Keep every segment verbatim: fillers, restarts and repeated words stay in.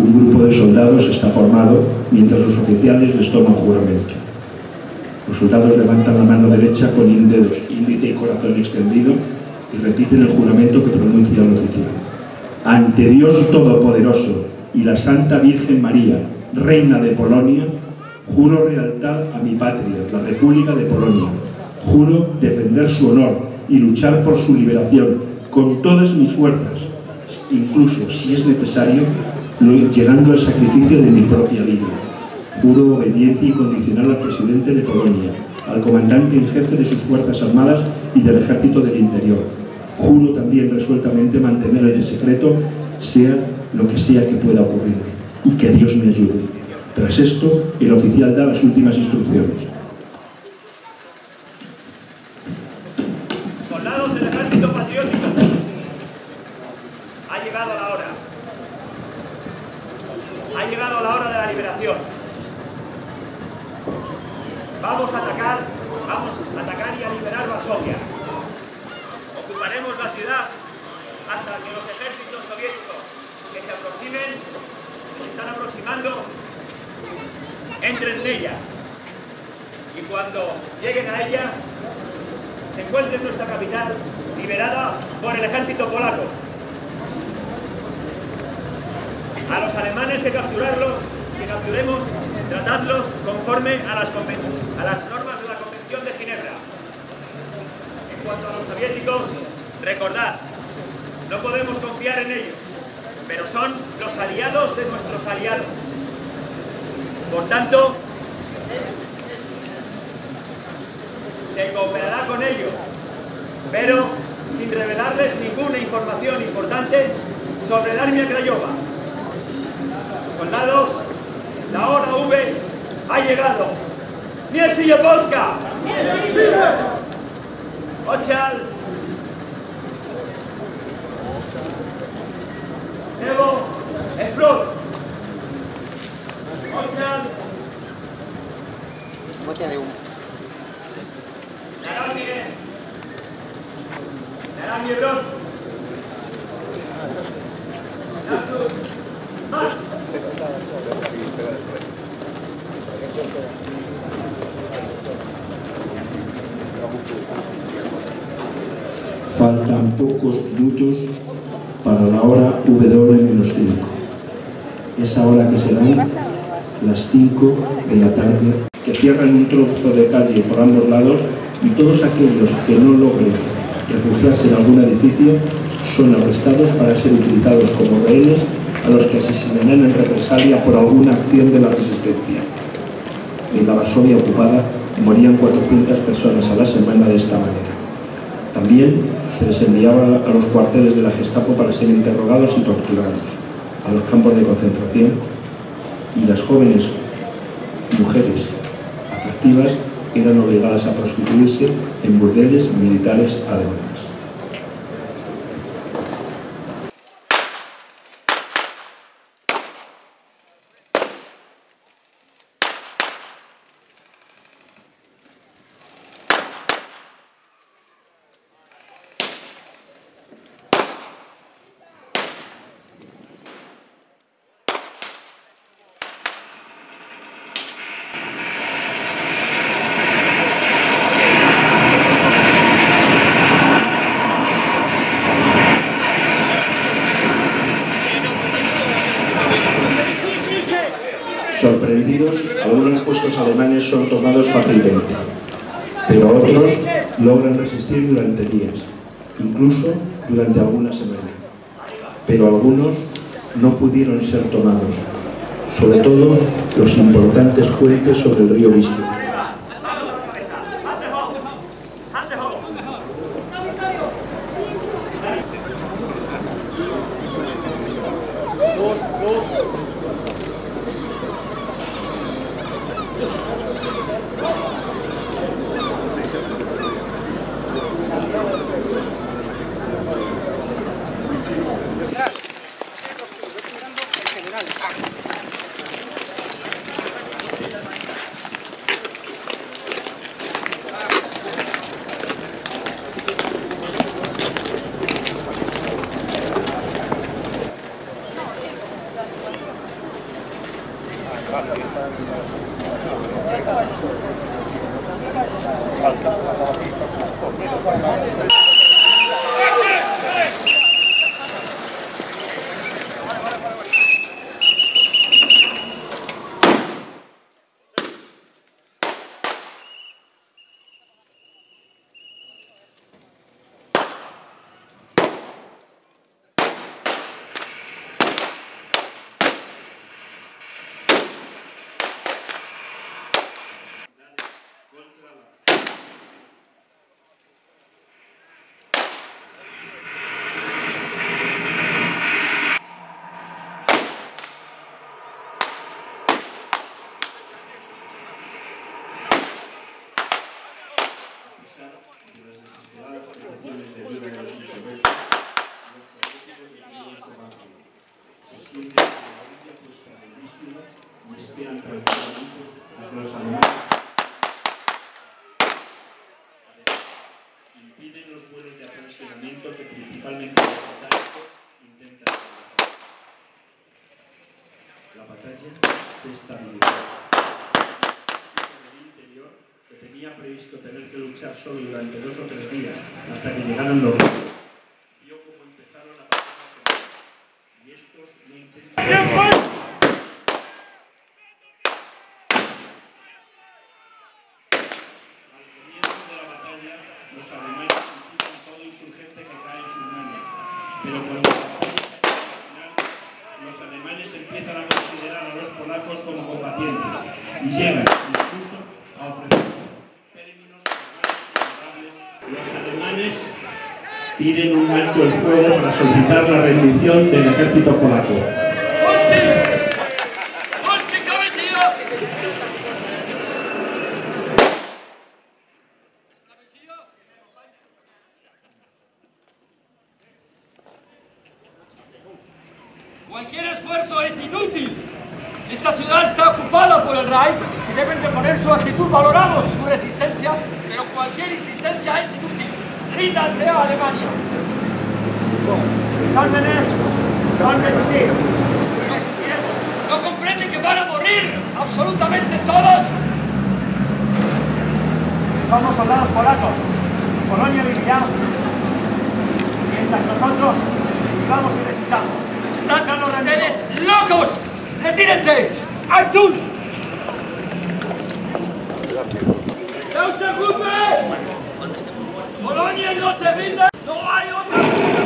Un grupo de soldados está formado mientras los oficiales les toman juramento. Los soldados levantan la mano derecha con dedos índice y corazón extendido y repiten el juramento que pronuncia el oficial. Ante Dios Todopoderoso y la Santa Virgen María, Reina de Polonia, juro lealtad a mi patria, la República de Polonia. Juro defender su honor y luchar por su liberación con todas mis fuerzas, incluso, si es necesario, llegando al sacrificio de mi propia vida. Juro obediencia incondicional al presidente de Polonia, al comandante en jefe de sus fuerzas armadas y del ejército del interior. Juro también resueltamente mantener el secreto, sea lo que sea que pueda ocurrirme, y que Dios me ayude. Tras esto, el oficial da las últimas instrucciones. Soldados del ejército patriótico, ha llegado la hora. Ha llegado la hora de la liberación. Vamos a atacar, vamos a atacar y a liberar Varsovia. Ocuparemos la ciudad hasta que los ejércitos soviéticos que se aproximen, se están aproximando, entren en ella. Y cuando lleguen a ella, se encuentre en nuestra capital liberada por el ejército polaco. A los alemanes que capturarlos, que capturemos, tratadlos conforme a las, a las normas de la Convención de Ginebra. En cuanto a los soviéticos, recordad, no podemos confiar en ellos, pero son los aliados de nuestros aliados. Por tanto, se cooperará con ellos, pero sin revelarles ninguna información importante sobre el Armia Craiova. Soldados, la hora V ha llegado. ¡Niesiye Polska! ¡Ochal! ¡Evo! ¡Explod! ¡Ochal! Botella de humo. ¡Naramie! ¡Naramie, bro! ¡Nasu! ¡Más! Faltan pocos minutos para la hora W menos cinco. Esa hora que serán las cinco de la tarde, que cierran un trozo de calle por ambos lados y todos aquellos que no logren refugiarse en algún edificio son arrestados para ser utilizados como rehenes a los que asesinarán en represalia por alguna acción de la resistencia. En la Varsovia ocupada morían cuatrocientas personas a la semana de esta manera. También se les enviaba a los cuarteles de la Gestapo para ser interrogados y torturados, a los campos de concentración, y las jóvenes mujeres atractivas eran obligadas a prostituirse en burdeles militares alemanes. Sorprendidos, algunos puestos alemanes son tomados fácilmente, pero otros logran resistir durante días, incluso durante alguna semana. Pero algunos no pudieron ser tomados, sobre todo los importantes puentes sobre el río Vístula. Impiden los vuelos de aprovisionamiento que principalmente los británicos intentan realizar. La batalla se estabilizó. El interior, que tenía previsto tener que luchar solo durante dos o tres días hasta que llegaran los rusos, vio cómo empezaron a pasar y estos no intentan. Los alemanes fusilan todo insurgente que cae en sus manos, pero cuando la batalla final, los alemanes empiezan a considerar a los polacos como combatientes y llegan incluso a ofrecer términos favorables. Los alemanes piden un alto el fuego para solicitar la rendición del ejército polaco. Cualquier esfuerzo es inútil. Esta ciudad está ocupada por el Reich y deben de poner su actitud. Valoramos su resistencia, pero cualquier insistencia es inútil. Ríndanse a Alemania. Mis órdenes son resistir. Resistiremos. ¿No comprenden que van a morir absolutamente todos? Somos soldados polacos. Polonia vivirá mientras nosotros vivamos y resistamos. ¡Están ustedes locos! ¡Retírense! ¡Achtung! ¡Polonia no se rinde! ¡No hay otra!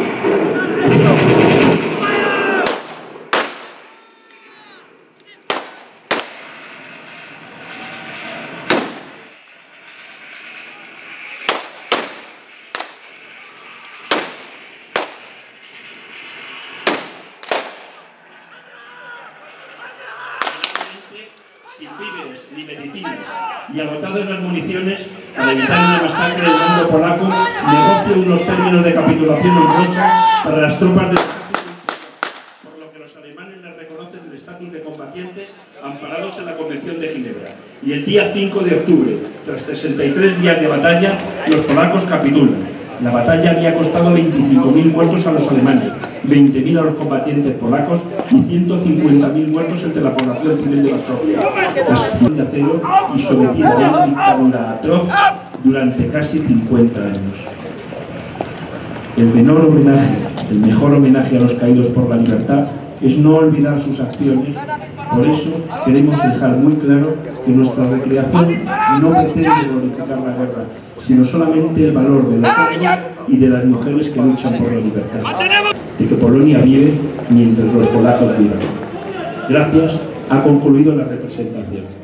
Sin víveres ni medicinas y agotadas las municiones, para evitar una masacre del bando polaco, negocia unos términos de capitulación honrosa para las tropas del ejército, por lo que los alemanes les reconocen el estatus de combatientes amparados en la Convención de Ginebra. Y el día cinco de octubre, tras sesenta y tres días de batalla, los polacos capitulan. La batalla había costado veinticinco mil muertos a los alemanes, veinte mil a los combatientes polacos y ciento cincuenta mil muertos entre la población civil de Varsovia, la situación de acero y sometida a una dictadura atroz durante casi cincuenta años. El menor homenaje, el mejor homenaje a los caídos por la libertad es no olvidar sus acciones. Por eso queremos dejar muy claro que nuestra recreación no pretende glorificar la guerra, sino solamente el valor de los hombres y de las mujeres que luchan por la libertad, de que Polonia vive mientras los polacos vivan. Gracias, ha concluido la representación.